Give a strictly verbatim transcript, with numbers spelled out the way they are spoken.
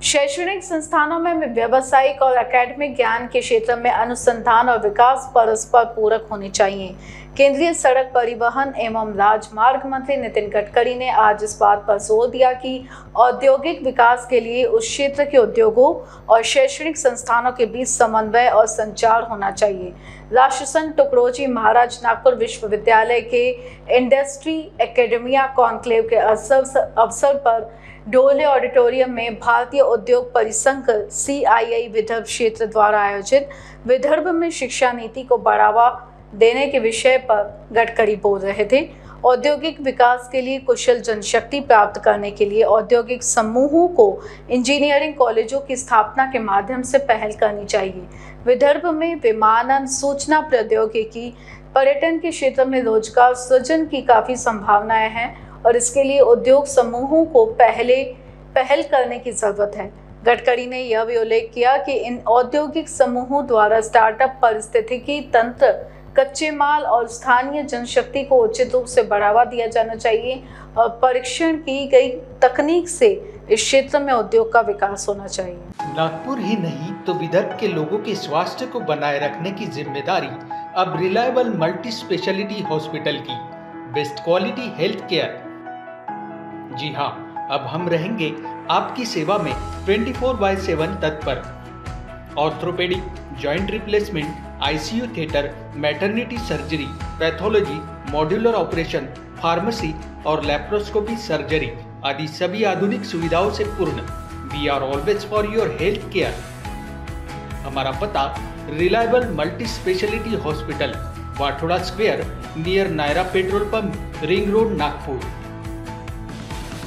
शैक्षणिक संस्थानों में व्यावसायिक और एकेडमिक ज्ञान के क्षेत्र में अनुसंधान और विकास परस्पर पूरक होने चाहिए। केंद्रीय सड़क परिवहन एवं राजमार्ग मंत्री नितिन गडकरी ने आज इस बात पर जोर दिया कि औद्योगिक विकास के लिए उस क्षेत्र के उद्योगों और शैक्षणिक संस्थानों के बीच समन्वय और संचार होना चाहिए। राष्ट्रसंत टुकड़ोजी महाराज नागपुर विश्वविद्यालय के इंडस्ट्री एकेडमिया कॉन्क्लेव के अवसर अवसर पर डोले ऑडिटोरियम में भारतीय उद्योग परिसंघ सी आई आई विदर्भ क्षेत्र द्वारा आयोजित विदर्भ में शिक्षा नीति को बढ़ावा देने के विषय पर गडकरी बोल रहे थे। औद्योगिक विकास के लिए कुशल जनशक्ति प्राप्त करने के लिए औद्योगिक समूहों को इंजीनियरिंग कॉलेजों की स्थापना के माध्यम से पहल करनी चाहिए। विदर्भ में विमानन, सूचना प्रौद्योगिकी, पर्यटन के क्षेत्र में रोजगार सृजन की काफी संभावनाएं हैं और इसके लिए उद्योग समूहों को पहले पहल करने की जरूरत है। गडकरी ने यह भी उल्लेख किया कि इन औद्योगिक समूहों द्वारा स्टार्टअप, पारिस्थितिकी तंत्र, कच्चे माल और स्थानीय जनशक्ति को उचित रूप से बढ़ावा दिया जाना चाहिए और परीक्षण की गई तकनीक से इस क्षेत्र में उद्योग का विकास होना चाहिए। नागपुर ही नहीं तो विदर्भ के लोगों के स्वास्थ्य को बनाए रखने की जिम्मेदारी अब रिलायबल मल्टी स्पेशलिटी हॉस्पिटल की। Best quality health care. जी हाँ, अब हम रहेंगे आपकी सेवा में चौबीस बाय सात तत्पर। Orthopaedic, joint replacement, I C U theatre, maternity surgery, pathology, modular operation, pharmacy और लैप्रोस्कोपी सर्जरी आदि सभी आधुनिक सुविधाओं से पूर्ण। We are always for your health care. हमारा पता reliable multi speciality hospital, Wathoda square, near Nayara petrol pump, ring road, Nagpur.